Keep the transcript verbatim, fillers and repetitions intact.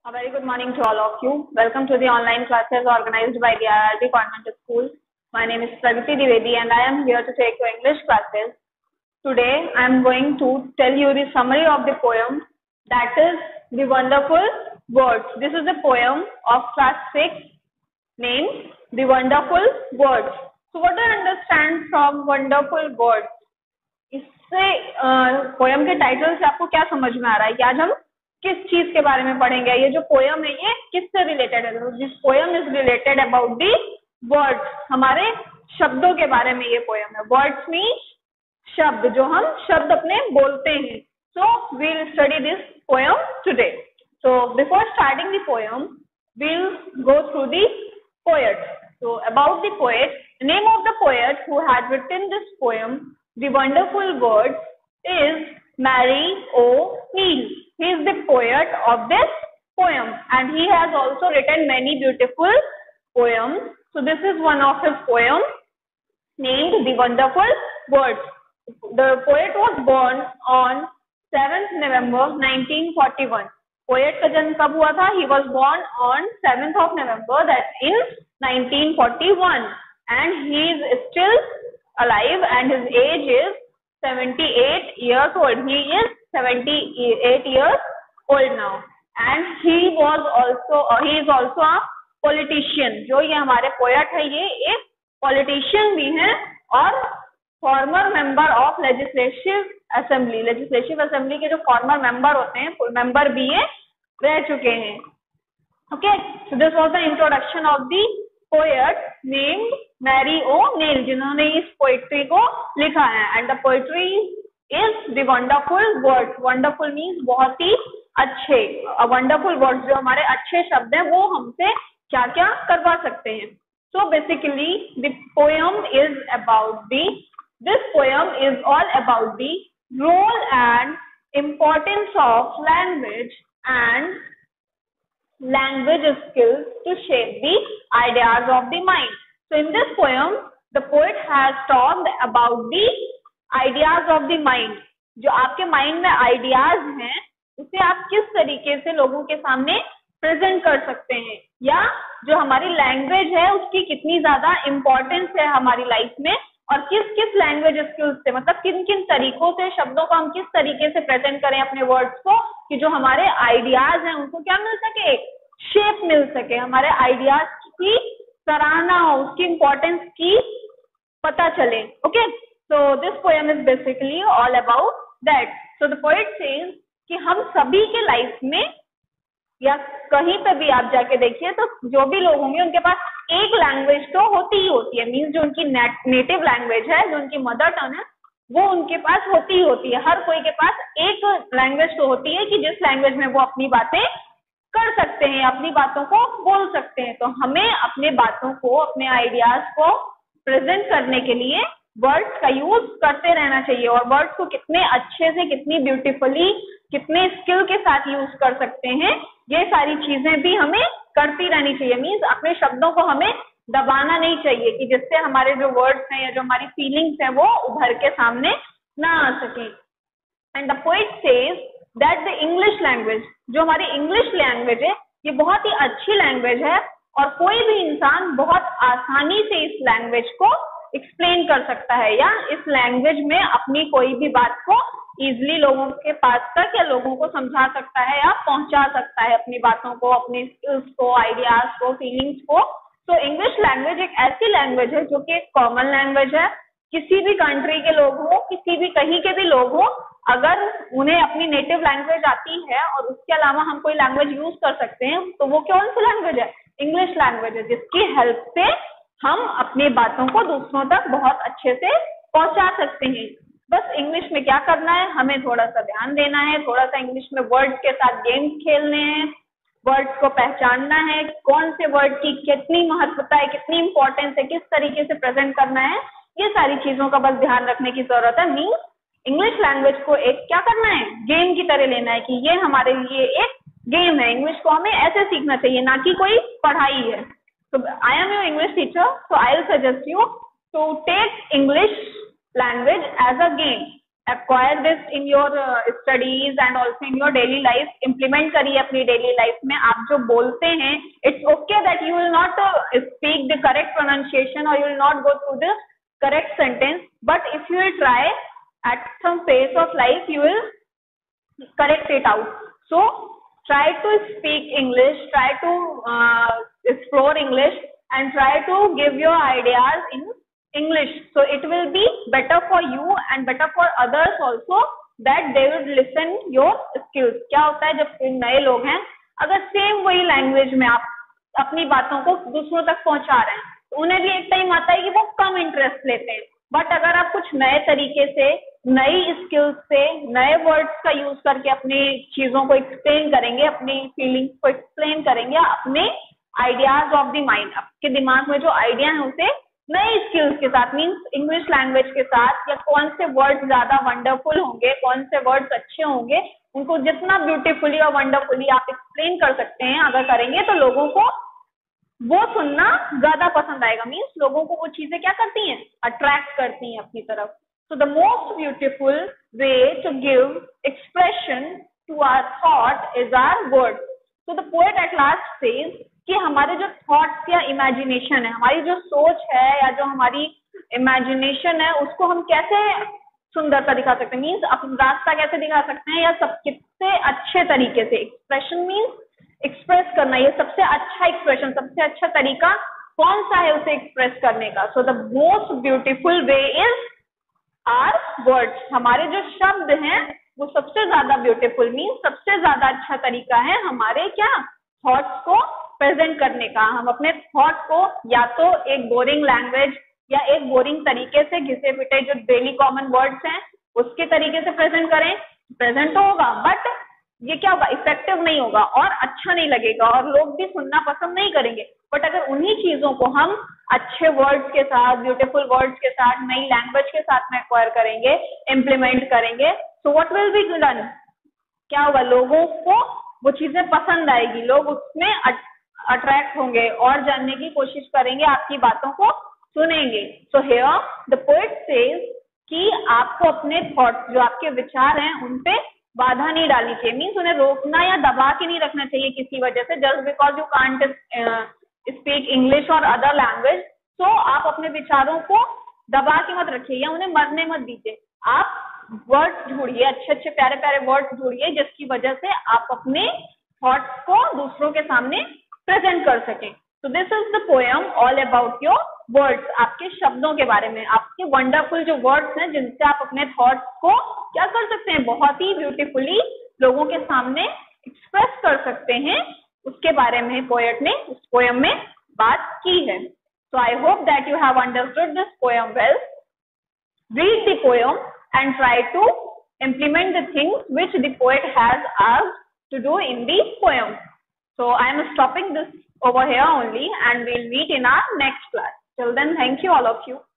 A very good morning to all of you. Welcome to the online classes organized by the I R B Convent School. My name is Pragati Dwivedi and I am here to take your English classes. Today I am going to tell you the summary of the poem, that is The Wonderful Words. This is the poem of class six named The Wonderful Words. So what do you understand from wonderful words? इससे poem के title से आपको क्या समझ में आ रहा है कि आज हम किस चीज के बारे में पढ़ेंगे? ये जो पोएम है ये किससे रिलेटेड है? This poem is related about the words, हमारे शब्दों के बारे में ये पोएम है. वर्ड्स मीन्स शब्द, जो हम शब्द अपने बोलते हैं. So we will study this poem today. So before starting the poem we will go through the poet. So about the poet, the name of the poet who had written this poem The Wonderful Words is Mary O'Neill. He is the poet of this poem and he has also written many beautiful poems. So this is one of his poems named The Wonderful Words. The poet was born on seventh November nineteen forty-one. Poet का जन्म कब हुआ था? He was born on seventh of November, that's in nineteen forty-one, and he is still alive and his age is seventy-eight years old. He is seventy-eight years old now and he was also uh, he is also a politician. जो ये हमारे poet है ये एक politician भी हैं और former member of legislative assembly. Legislative assembly के जो फॉर्मर मेंबर होते हैं, फुल मेंबर भी ये रह चुके हैं. Okay, so this was the introduction of the poet named Mary O'Neill, जिन्होंने इस पोएट्री को लिखा है. And the poetry is the wonderful words. Wonderful means बहुत ही अच्छे. वंडरफुल वर्ड्स, जो हमारे अच्छे शब्द हैं वो हमसे क्या क्या करवा सकते हैं. So basically the poem is about the this poem is all about the role and importance of language and language skills to shape the ideas of the mind. So in this poem the poet has talked about the ideas of the mind. जो आपके mind में ideas हैं उसे आप किस तरीके से लोगों के सामने प्रेजेंट कर सकते हैं, या जो हमारी लैंग्वेज है उसकी कितनी ज्यादा इम्पोर्टेंस है हमारी लाइफ में, और किस किस लैंग्वेज स्किल्स से, मतलब किन किन तरीकों से शब्दों को हम किस तरीके से प्रेजेंट करें अपने वर्ड्स को, कि जो हमारे आइडियाज हैं उनको क्या मिल सके, शेप मिल सके, हमारे आइडियाज की सराहना हो, उसकी इम्पोर्टेंस की पता चले. Okay, so this poem is basically all about that. So the poet says कि हम सभी के लाइफ में या कहीं पे भी आप जाके देखिए तो जो भी लोग होंगे उनके पास एक लैंग्वेज तो होती ही होती है. मीन्स जो उनकी नेटिव लैंग्वेज है, जो उनकी मदर टंग है, वो उनके पास होती ही होती है. हर कोई के पास एक लैंग्वेज तो होती है कि जिस लैंग्वेज में वो अपनी बातें कर सकते हैं, अपनी बातों को बोल सकते हैं. तो हमें अपने बातों को, अपने आइडियाज को प्रेजेंट करने के लिए वर्ड्स का यूज करते रहना चाहिए, और वर्ड्स को कितने अच्छे से, कितनी ब्यूटीफुली, कितने स्किल के साथ यूज कर सकते हैं, ये सारी चीजें भी हमें करती रहनी चाहिए. मीन्स अपने शब्दों को हमें दबाना नहीं चाहिए कि जिससे हमारे जो वर्ड्स हैं या जो हमारी फीलिंग्स हैं वो उभर के सामने ना आ सके. And the poet says that the English language, जो हमारी इंग्लिश लैंग्वेज है, ये बहुत ही अच्छी लैंग्वेज है और कोई भी इंसान बहुत आसानी से इस लैंग्वेज को एक्सप्लेन कर सकता है, या इस लैंग्वेज में अपनी कोई भी बात को इजिली लोगों के पास तक या लोगों को समझा सकता है या पहुंचा सकता है, अपनी बातों को, अपनी स्किल्स को, आइडियाज को, फीलिंग्स को. तो इंग्लिश लैंग्वेज एक ऐसी लैंग्वेज है जो कि एक कॉमन लैंग्वेज है. किसी भी कंट्री के लोग हो, किसी भी कहीं के भी लोग हो, अगर उन्हें अपनी नेटिव लैंग्वेज आती है और उसके अलावा हम कोई लैंग्वेज यूज कर सकते हैं, तो वो कौन सी लैंग्वेज है? इंग्लिश लैंग्वेज है, जिसकी हेल्प से हम अपनी बातों को दूसरों तक बहुत अच्छे से पहुंचा सकते हैं. बस इंग्लिश में क्या करना है, हमें थोड़ा सा ध्यान देना है, थोड़ा सा इंग्लिश में वर्ड्स के साथ गेम्स खेलने हैं, वर्ड्स को पहचानना है, कौन से वर्ड की कितनी महत्वता है, कितनी इंपॉर्टेंस है, किस तरीके से प्रेजेंट करना है, ये सारी चीजों का बस ध्यान रखने की जरूरत है. मीन्स इंग्लिश लैंग्वेज को एक क्या करना है, गेम की तरह लेना है, कि ये हमारे लिए एक गेम है. इंग्लिश को हमें ऐसे सीखना चाहिए, ना कि कोई पढ़ाई है. तो I am your English teacher, so I will suggest you to take English language as a game. acquire this in your uh, studies and also in your daily life. Implement करिए अपनी daily life में. आप जो बोलते हैं, it's okay that you will not uh, speak the correct pronunciation or you will not go through the correct sentence, but if you will try at some phase of life, you will correct it out. So try to speak English, try to uh, explore English, and try to give your ideas in English. So it will be better for you and better for others also, that they would listen your skills. क्या होता है जब नए लोग हैं, अगर same वही language में आप अपनी बातों को दूसरों तक पहुंचा रहे हैं, तो उन्हें भी एक टाइम आता है कि वो कम इंटरेस्ट लेते हैं. बट अगर आप कुछ नए तरीके से, नई स्किल्स से, नए वर्ड्स का यूज करके अपनी चीजों को एक्सप्लेन करेंगे, अपनी फीलिंग्स को एक्सप्लेन करेंगे, अपने आइडियाज ऑफ द माइंड, आपके दिमाग में जो आइडिया है उसे नए स्किल्स के साथ, मीन्स इंग्लिश लैंग्वेज के साथ, या कौन से वर्ड्स ज्यादा वंडरफुल होंगे, कौन से वर्ड्स अच्छे होंगे, उनको जितना ब्यूटीफुली और वंडरफुली आप एक्सप्लेन कर सकते हैं, अगर करेंगे तो लोगों को वो सुनना ज्यादा पसंद आएगा. मीन्स लोगों को वो चीजें क्या करती हैं, अट्रैक्ट करती हैं अपनी तरफ. So the most beautiful way to give expression to our thought is our word. So the poet at last says कि हमारे जो थॉट्स या इमेजिनेशन है, हमारी जो सोच है या जो हमारी इमेजिनेशन है, उसको हम कैसे सुंदरता दिखा सकते हैं, मीन्स अपना रास्ता कैसे दिखा सकते हैं, या सब कितने अच्छे तरीके से. एक्सप्रेशन मीन्स एक्सप्रेस करना, ये सबसे अच्छा एक्सप्रेशन, सबसे अच्छा तरीका कौन सा है उसे एक्सप्रेस करने का. So the most beautiful way is our words. हमारे जो शब्द हैं वो सबसे ज्यादा ब्यूटीफुल, मीन्स सबसे ज्यादा अच्छा तरीका है हमारे क्या थॉट्स को प्रेजेंट करने का. हम अपने थॉट को या तो एक बोरिंग लैंग्वेज या एक बोरिंग तरीके से, घिसे पिटे जो डेली कॉमन वर्ड्स हैं उसके तरीके से प्रेजेंट करें, प्रेजेंट होगा, बट ये क्या होगा, इफेक्टिव नहीं होगा और अच्छा नहीं लगेगा और लोग भी सुनना पसंद नहीं करेंगे. बट अगर उन्हीं चीजों को हम अच्छे वर्ड्स के साथ, ब्यूटीफुल वर्ड्स के साथ, नई लैंग्वेज के साथ में एक्वायर करेंगे, इम्प्लीमेंट करेंगे, so what will be done, क्या होगा, लोगों को वो चीजें पसंद आएगी, लोग उसमें अट्रैक्ट होंगे और जानने की कोशिश करेंगे, आपकी बातों को सुनेंगे. So here the poet says कि आपको अपने थॉट्स, जो आपके विचार हैं, उन पे बाधा नहीं डालनी चाहिए. मीन्स उन्हें रोकना या दबा के नहीं रखना चाहिए किसी वजह से, just because you can't speak English और अदर लैंग्वेज. सो आप अपने विचारों को दबा के मत रखिए या उन्हें मरने मत दीजिए. आप वर्ड्स ढूंढिए, अच्छे अच्छे प्यारे प्यारे वर्ड्स ढूंढिए, जिसकी वजह से आप अपने थॉट्स को दूसरों के सामने प्रेजेंट कर सकें. So this is the poem all about your words, आपके शब्दों के बारे में, आपके वंडरफुल जो वर्ड्स हैं जिनसे आप अपने थॉट्स को क्या कर सकते हैं, बहुत ही ब्यूटीफुली लोगों के सामने एक्सप्रेस कर सकते हैं, उसके बारे में पोएट ने इस पोएम में बात की है. So I hope that you have understood this poem well. Read the poem and try to implement the things which the poet has asked to do in the poem. So I am stopping this over here only, and we'll meet in our next class. Till then, thank you all of you.